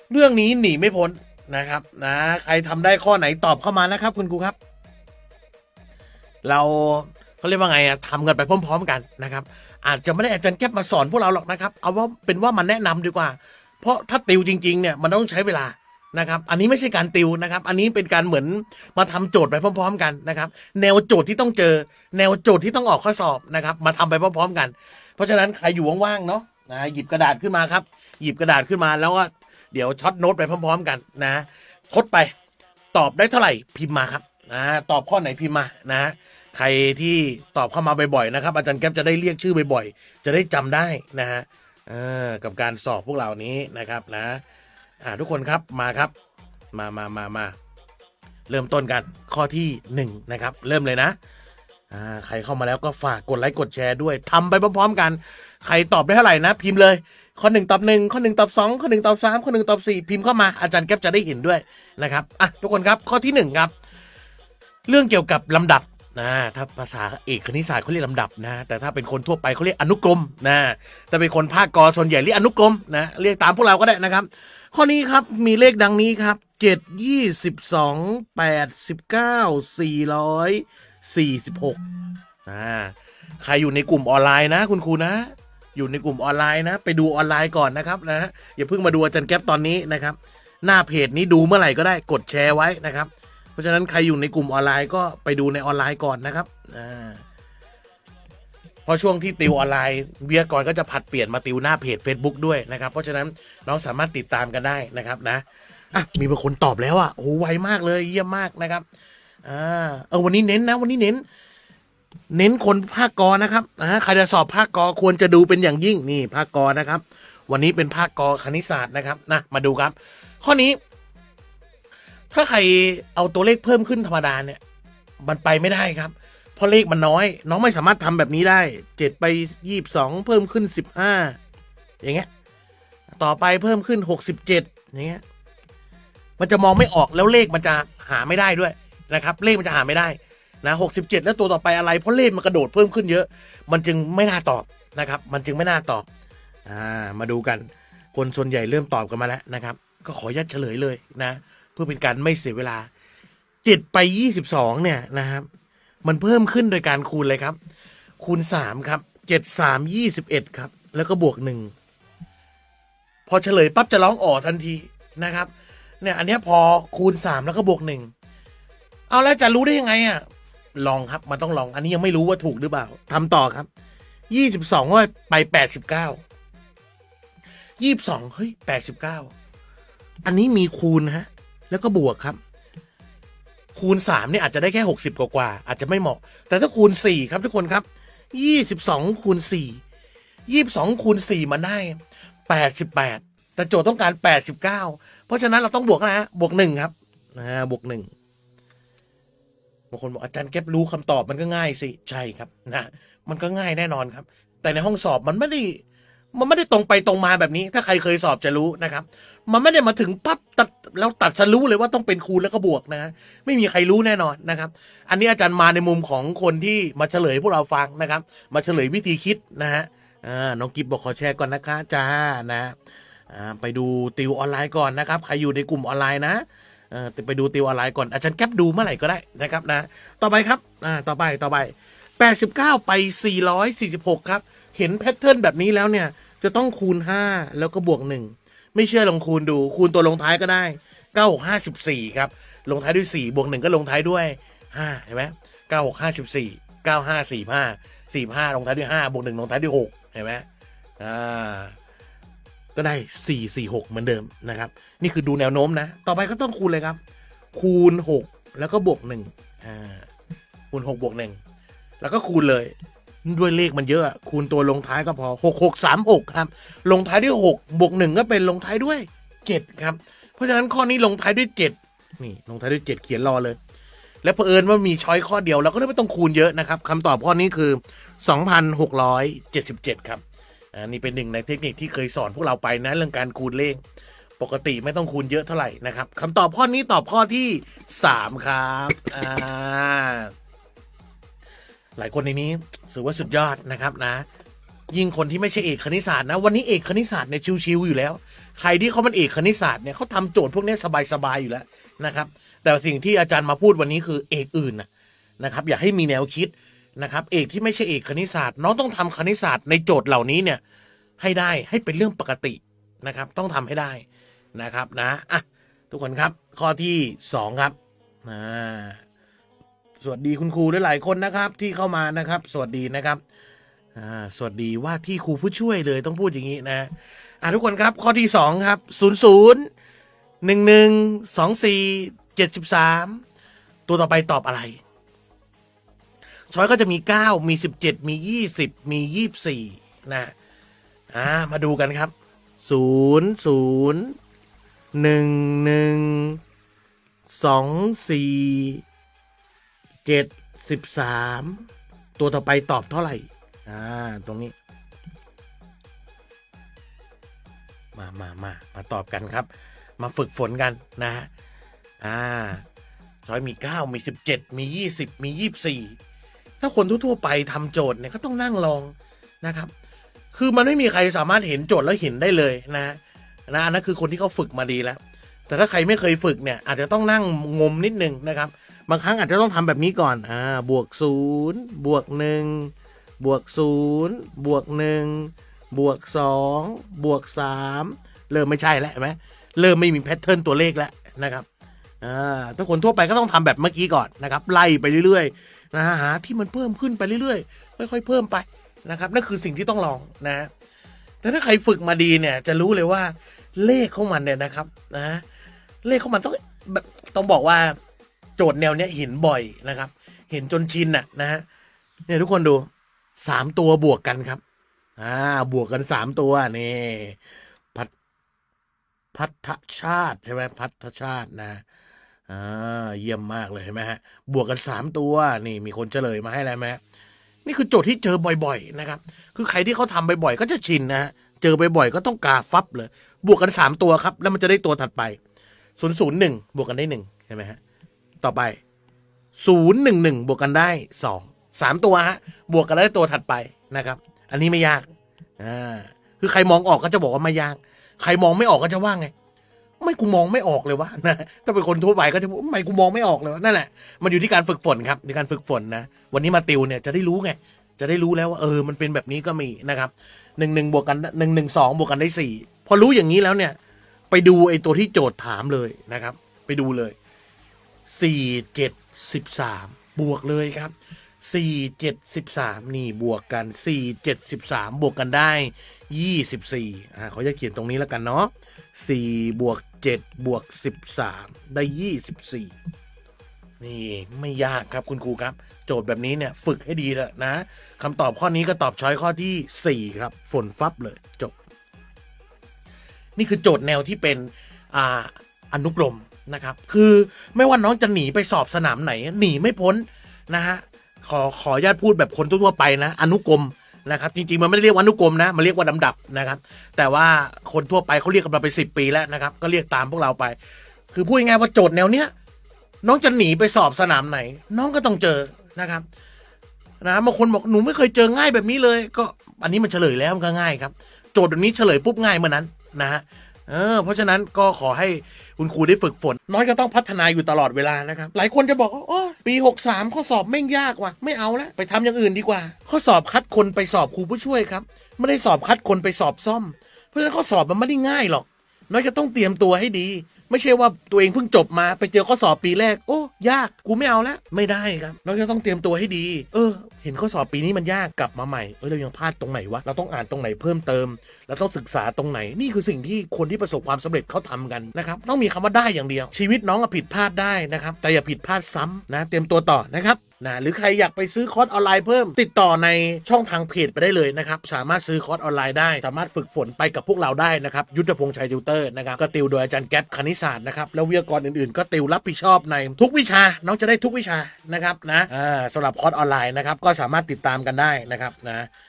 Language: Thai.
เรื่องนี้หนีไม่พ้นนะครับนะใครทำได้ข้อไหนตอบเข้ามานะครับคุณครูครับเราเขาเรียกว่าไงอะทำกันไปพร้อมๆกันนะครับอาจจะไม่ได้อาจารย์แก๊ปมาสอนพวกเราหรอกนะครับเอาว่าเป็นว่ามันแนะนำดีกว่าเพราะถ้าติวจริงๆเนี่ยมันต้องใช้เวลานะครับอันนี้ไม่ใช่การติวนะครับอันนี้เป็นการเหมือนมาทำโจทย์ไปพร้อมๆกันนะครับแนวโจทย์ที่ต้องเจอแนวโจทย์ที่ต้องออกข้อสอบนะครับมาทำไปพร้อมๆกันเพราะฉะนั้นใครอยู่ว่างๆเนาะนะหยิบกระดาษขึ้นมาครับหยิบกระดาษขึ้นมาแล้วก็เดี๋ยวช็อตโน้ตไปพร้อมๆกันนะทดไปตอบได้เท่าไหร่พิมพ์มาครับนะตอบข้อไหนพิมพ์มานะใครที่ตอบเข้ามาบ่อยๆนะครับอาจารย์แก๊ปจะได้เรียกชื่อบ่อยๆจะได้จำได้นะฮะกับการสอบพวกเรานี้นะครับนะทุกคนครับมาครับมาเริ่มต้นกันข้อที่1นะครับเริ่มเลยนะใครเข้ามาแล้วก็ฝากกดไลค์กดแชร์ด้วยทำไปพร้อมๆกันใครตอบได้เท่าไหร่นะพิมพ์เลยข้อ1ตอบ1ข้อ1ตอบ2ข้อ1ตอบ3ข้อ1ตอบ4พิมพ์เข้ามาอาจารย์แก๊ปจะได้เห็นด้วยนะครับทุกคนครับข้อที่1ครับเรื่องเกี่ยวกับลำดับถ้าภาษาเอกคณิตศาสตร์เขาเรียกลำดับนะแต่ถ้าเป็นคนทั่วไปเขาเรียกอนุกรมนะแต่เป็นคนภาคกส่วนใหญ่เรียกอนุกรมนะเรียกตามพวกเราก็ได้นะครับข้อนี้ครับมีเลขดังนี้ครับ7 22 89 446ใครอยู่ในกลุ่มออนไลน์นะคุณครูนะอยู่ในกลุ่มออนไลน์นะไปดูออนไลน์ก่อนนะครับนะอย่าเพิ่งมาดูอาจารย์แก๊ปตอนนี้นะครับหน้าเพจนี้ดูเมื่อไหร่ก็ได้กดแชร์ไว้นะครับเพราะฉะนั้นใครอยู่ในกลุ่มออนไลน์ก็ไปดูในออนไลน์ก่อนนะครับเพราะช่วงที่ติวออนไลน์วิทยากรก็จะผัดเปลี่ยนมาติวหน้าเพจ Facebook ด้วยนะครับเพราะฉะนั้นน้องสามารถติดตามกันได้นะครับนะมีบางคนตอบแล้วโอ้ไวมากเลยเยี่ยมมากนะครับวันนี้เน้นนะวันนี้เน้นคนภาคกนะครับใครจะสอบภาคกควรจะดูเป็นอย่างยิ่งนี่ภาคกนะครับวันนี้เป็นภาคกคณิตศาสตร์นะครับนะมาดูครับข้อนี้ถ้าใครเอาตัวเลขเพิ่มขึ้นธรรมดาเนี่ยมันไปไม่ได้ครับเพราะเลขมันน้อยน้องไม่สามารถทำแบบนี้ได้7ไป22เพิ่มขึ้น15อย่างเงี้ยต่อไปเพิ่มขึ้น67อย่างเงี้ยมันจะมองไม่ออกแล้วเลขมันจะหาไม่ได้ด้วยนะครับเลขมันจะหาไม่ได้นะ67แล้วตัวต่อไปอะไรเพราะเลขมันกระโดดเพิ่มขึ้นเยอะมันจึงไม่น่าตอบนะครับมันจึงไม่น่าตอบมาดูกันคนส่วนใหญ่เริ่มตอบกันมาแล้วนะครับก็ขอยัดเฉลยเลยนะเพื่อเป็นการไม่เสียเวลา7ไป22เนี่ยนะครับมันเพิ่มขึ้นโดยการคูณเลยครับคูณ3ครับ7 3 21ครับแล้วก็บวก1พอเฉลยปั๊บจะร้องอ๋อทันทีนะครับเนี่ยอันนี้พอคูณ3แล้วก็บวก1เอาแล้วจะรู้ได้ยังไงลองครับมันต้องลองอันนี้ยังไม่รู้ว่าถูกหรือเปล่าทำต่อครับ22ก็ไป89 22เฮ้ย89อันนี้มีคูณฮะแล้วก็บวกครับคูณ3เนี่ยอาจจะได้แค่60กว่าอาจจะไม่เหมาะแต่ถ้าคูณ4ครับทุกคนครับ22คูณ4 22คูณ4มันได้88แต่โจทย์ต้องการ89เพราะฉะนั้นเราต้องบวกนะบวก1ครับบวก1บางคนบอกอาจารย์แก๊ปรู้คำตอบมันก็ง่ายสิใช่ครับนะมันก็ง่ายแน่นอนครับแต่ในห้องสอบมันไม่ได้ตรงไปตรงมาแบบนี้ถ้าใครเคยสอบจะรู้นะครับมันไม่ได้มาถึงปั๊บตัดฉันรู้เลยว่าต้องเป็นคูณแล้วก็บวกนะไม่มีใครรู้แน่นอนนะครับอันนี้อาจารย์มาในมุมของคนที่มาเฉลยพวกเราฟังนะครับมาเฉลยวิธีคิดนะฮะน้องกิฟบอกขอแชร์ก่อนนะคะจ้านะไปดูติวออนไลน์ก่อนนะครับใครอยู่ในกลุ่มออนไลน์นะไปดูติวออนไลน์ก่อนอาจารย์แก๊ปดูเมื่อไหร่ก็ได้นะครับนะต่อไปครับต่อไป89ไป446ครับเห็นแพทเทิร์นแบบนี้แล้วเนี่ยจะต้องคูณ5แล้วก็บวก1ไม่เชื่อลองคูณดูคูณตัวลงท้ายก็ได้9654ครับลงท้ายด้วย4บวก1ก็ลงท้ายด้วย5เห็นไหม9654 9545ลงท้ายด้วย5บวก1ลงท้ายด้วย6เห็นไหมก็ได้446เหมือนเดิมนะครับนี่คือดูแนวโน้มนะต่อไปก็ต้องคูณเลยครับคูณ6แล้วก็บวก1คูณ6บวก1แล้วก็คูณเลยด้วยเลขมันเยอะคูณตัวลงท้ายก็พอ6636ครับลงท้ายด้วย6บวก1ก็เป็นลงท้ายด้วย7ครับเพราะฉะนั้นข้อนี้ลงท้ายด้วย7นี่ลงท้ายด้วย7เขียนรอเลยและเผอิญว่ามีช้อยข้อเดียวเราก็ไม่ต้องคูณเยอะนะครับคำตอบข้อนี้คือ2677ครับนี่เป็นหนึ่งในเทคนิคที่เคยสอนพวกเราไปนะเรื่องการคูณเลขปกติไม่ต้องคูณเยอะเท่าไหร่นะครับคำตอบข้อนี้ตอบข้อที่3ครับหลายคนในนี้ถือว่าสุดยอดนะครับนะยิ่งคนที่ไม่ใช่เอกคณิตศาสตร์นะวันนี้เอกคณิตศาสตร์เนี่ยชิวๆอยู่แล้วใครที่เขาเป็นเอกคณิตศาสตร์เนี่ยเขาทำโจทย์พวกนี้สบายๆอยู่แล้วนะครับแต่สิ่งที่อาจารย์มาพูดวันนี้คือเอกอื่นนะครับอย่าให้มีแนวคิดนะครับเอกที่ไม่ใช่เอกคณิตศาสตร์น้องต้องทำคณิตศาสตร์ในโจทย์เหล่านี้เนี่ยให้ได้ให้เป็นเรื่องปกตินะครับต้องทำให้ได้นะครับนะอ่ะทุกคนครับข้อที่2ครับสวัสดีคุณครูด้วยหลายคนนะครับที่เข้ามานะครับสวัสดีนะครับสวัสดีว่าที่ครูผู้ช่วยเลยต้องพูดอย่างนี้นะทุกคนครับข้อที่2ครับ00112473ตัวต่อไปตอบอะไรช้อยก็จะมี9มี17มี20มี24นะมาดูกันครับ00112473ตัวต่อไปตอบเท่าไหร่ตรงนี้มาตอบกันครับมาฝึกฝนกันนะช้อยมี9มี17มี20มี24ถ้าคนทั่วๆไปทำโจทย์เนี่ยก็ต้องนั่งลองนะครับคือมันไม่มีใครสามารถเห็นโจทย์แล้วเห็นได้เลยนะอันนั้นคือคนที่เขาฝึกมาดีแล้วแต่ถ้าใครไม่เคยฝึกเนี่ยอาจจะต้องนั่งงมนิดนึงนะครับบางครั้งอาจจะต้องทำแบบนี้ก่อนบวก0บวก1บวก0บวก1บวก2บวก3เริ่มไม่ใช่แล้วเห็นไหมเริ่มไม่มีแพทเทิร์นตัวเลขแล้วนะครับถ้าคนทั่วไปก็ต้องทำแบบเมื่อกี้ก่อนนะครับไล่ไปเรื่อยๆนะหาที่มันเพิ่มขึ้นไปเรื่อยๆค่อยๆเพิ่มไปนะครับนั่นคือสิ่งที่ต้องลองนะแต่ถ้าใครฝึกมาดีเนี่ยจะรู้เลยว่าเลขของมันเนี่ยนะครับเลขของมันต้องบอกว่าโจทย์แนวเนี้ยเห็นบ่อยนะครับเห็นจนชินนะฮะเนี่ยทุกคนดู3ตัวบวกกันครับบวกกัน3ตัวนี่พัทชาติใช่ไหมพัทชาตินะเยี่ยมมากเลยเห็นไหมฮะบวกกัน3ตัวนี่มีคนเฉลยมาให้แล้วไหมนี่คือโจทย์ที่เจอบ่อยๆนะครับคือใครที่เขาทำบ่อยๆก็จะชินนะฮะเจอบ่อยๆก็ต้องกาฟับเลยบวกกัน3ตัวครับแล้วมันจะได้ตัวถัดไป001บวกกันได้1ใช่ไหมฮะต่อไป011บวกกันได้2 3ตัวฮะบวกกันได้ตัวถัดไปนะครับอันนี้ไม่ยากคือใครมองออกก็จะบอกว่าไม่ยากใครมองไม่ออกก็จะว่าไงไม่กูมองไม่ออกเลยวะนะถ้าเป็นคนทั่วไปก็จะบอกไม่กูมองไม่ออกเลยวะนั่นแหละมันอยู่ที่การฝึกฝนครับในการฝึกฝนนะวันนี้มาติวเนี่ยจะได้รู้ไงจะได้รู้แล้วว่ามันเป็นแบบนี้ก็มีนะครับ11บวกกัน112บวกกันได้4พอรู้อย่างนี้แล้วเนี่ยไปดูไอ้ตัวที่โจทย์ถามเลยนะครับไปดูเลย4 7 13บวกเลยครับ4 7 13นี่บวกกัน4 7 13บวกกันได้24เขาจะเขียนตรงนี้แล้วกันเนาะ4บวก7บวก13ได้24นี่ไม่ยากครับคุณครูครับโจทย์แบบนี้เนี่ยฝึกให้ดีเลยนะคำตอบข้อนี้ก็ตอบช้อยข้อที่4ครับฝนฟับเลยจบนี่คือโจทย์แนวที่เป็นอนุกรมนะครับคือไม่ว่าน้องจะหนีไปสอบสนามไหนหนีไม่พ้นนะฮะขออนุญาตพูดแบบคนทั่วไปนะอนุกรมนะครับจริงๆมันไม่ได้เรียกว่าอนุกรมนะมันเรียกว่าลำดับนะครับแต่ว่าคนทั่วไปเขาเรียกกันมาไป10 ปีแล้วนะครับก็เรียกตามพวกเราไปคือพูดง่ายๆว่าโจทย์แนวเนี้ยน้องจะหนีไปสอบสนามไหนน้องก็ต้องเจอนะครับนะบางคนบอกหนูไม่เคยเจอง่ายแบบนี้เลยก็อันนี้มันเฉลยแล้วมันก็ง่ายครับโจทย์แบบนี้เฉลยปุ๊บง่ายเมื่อนั้นนะฮะเพราะฉะนั้นก็ขอให้คุณครูได้ฝึกฝนน้อยก็ต้องพัฒนาอยู่ตลอดเวลานะครับหลายคนจะบอกว่าโอ้ปี63ข้อสอบแม่งยากว่ะไม่เอาละไปทำอย่างอื่นดีกว่าข้อสอบคัดคนไปสอบครูผู้ช่วยครับไม่ได้สอบคัดคนไปสอบซ่อมเพราะฉะนั้นข้อสอบมันไม่ได้ง่ายหรอกน้อยก็ต้องเตรียมตัวให้ดีไม่ใช่ว่าตัวเองเพิ่งจบมาไปเจอข้อสอบปีแรกโอ้ยากกูไม่เอาละไม่ได้ครับน้อยก็ต้องเตรียมตัวให้ดีเห็นข้อสอบปีนี้มันยากกลับมาใหม่เรายังพลาดตรงไหนวะเราต้องอ่านตรงไหนเพิ่มเติมเราต้องศึกษาตรงไหนนี่คือสิ่งที่คนที่ประสบความสำเร็จเขาทำกันนะครับต้องมีคำว่าได้อย่างเดียวชีวิตน้องผิดพลาดได้นะครับแต่อย่าผิดพลาดซ้ำนะเตรียมตัวต่อนะครับหรือใครอยากไปซื้อคอร์สออนไลน์เพิ่มติดต่อในช่องทางเพจไปได้เลยนะครับสามารถซื้อคอร์สออนไลน์ได้สามารถฝึกฝนไปกับพวกเราได้นะครับยุทธพงษ์ชัยติวเตอร์นะครับก็ติวโดยอาจารย์แก๊ปคณิตศาสตร์นะครับแล้ววิทยากรอื่นๆก็ติวรับผิดชอบในทุกวิชาน้องจะได้ทุกวิชานะครับนะสำหรับคอร์สออนไลน์นะครับก็สามารถติดตามกันได้นะครับนะ